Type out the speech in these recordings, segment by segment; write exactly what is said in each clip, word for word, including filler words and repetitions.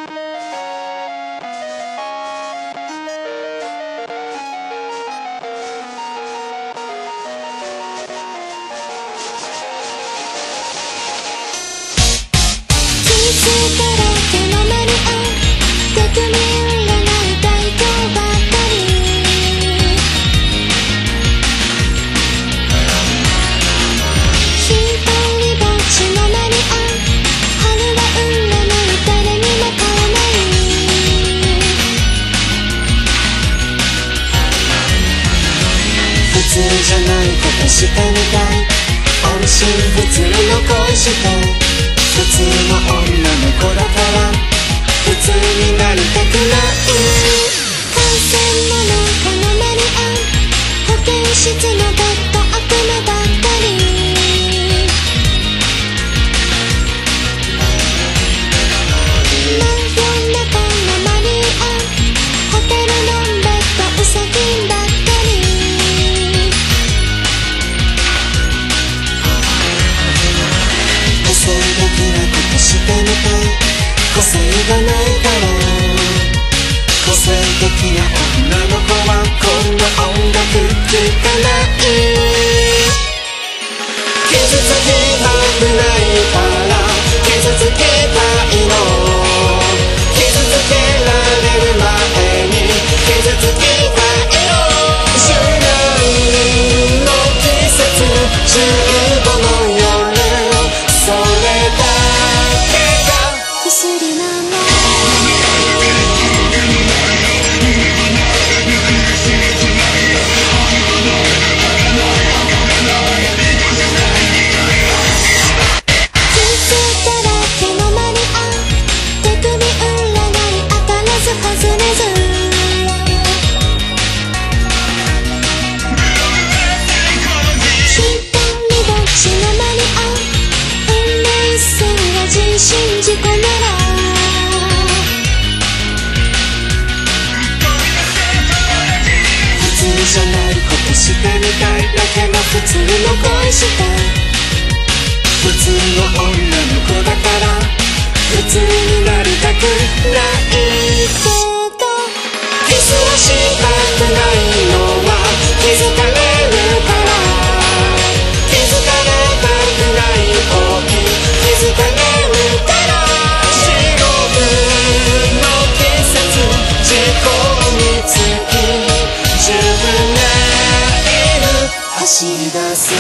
普通じゃないことしてみたい。安心普通の恋して普通の女の子だから普通になりたくない。完成ものこのマニア保健室のベッド悪夢ばっかり。真夜中のマニアホテルのベッドウサギばっかり。個性的なことしてみたい。個性がないから個性的な女の子はこんな音楽聴かない。傷つきたくないから傷つきたいの。傷つけられる前に傷つきたいの。じゅうねんの季節じゅうごの夜それだけが薬なの。傷だらけのマニア手首占い当たらず外れず。一人ぼっちのマニア信じ込めら普通じゃないことしてみたい。だけど普通の恋したい。普通の女の子だから普通になりたくないけどキスをしたくないのは気づかれるから気づかれたくない恋気づかれる走り出す。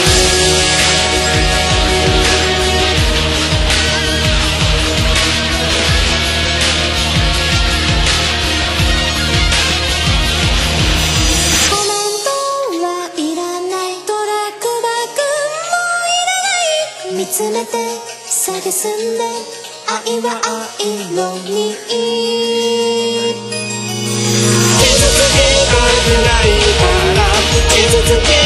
コメントはいらない。トラックバックもいらない。見つめて探すんで愛は愛のに傷つきたくないから傷つき